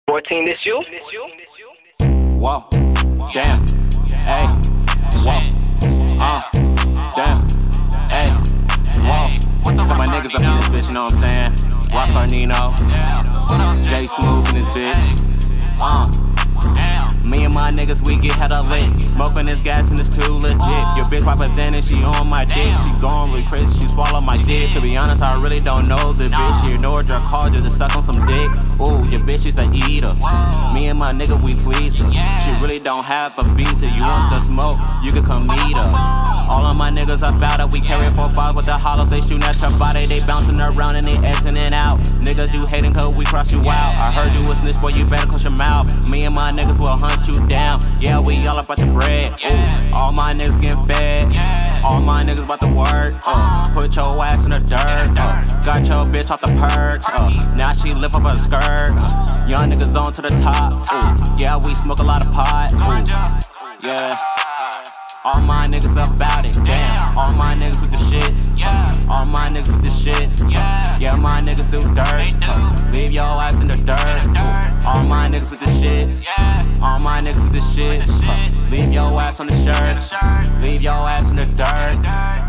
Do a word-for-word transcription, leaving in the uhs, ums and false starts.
fourteen, this you? Whoa, damn, hey, whoa, uh, damn, hey, whoa. Got my niggas up in this bitch, you know what I'm saying? Ross Arnino, J Smooth in this bitch, uh. Me and my niggas, we get hella lit. Smoking this gas and it's too legit. Your bitch representing, she on my dick. She going really crazy, she swallow my dick. To be honest, I really don't know the bitch. She ignored your call just to suck on some dick. Ooh, your bitch is a eater. Me and my nigga, we pleased her. She really don't have a visa. You want the smoke, you can come meet her. All of my niggas about it, we carry four five with the hollows. They shooting at your body, they bouncing around and they exiting out. Niggas, you hating cause we cross you out. I heard you a snitch, boy, you better close your mouth. Me and my niggas will hunt you down. Yeah, we all about the bread. Ooh, all my niggas getting fed. All my niggas about to work. Uh, put your ass in the dirt. Uh, got your bitch off the perch. Uh, now she lift up her skirt. Uh, young niggas on to the top. Ooh, yeah, we smoke a lot of pot. Ooh, yeah. All my niggas about it, damn. All my niggas with the shits, uh, all my niggas with the shits, uh, yeah, my niggas do dirt, uh, leave your ass in the dirt, uh, all my niggas with the shits, all my niggas with the shits, uh, leave your ass on the shirt, leave your ass in the dirt.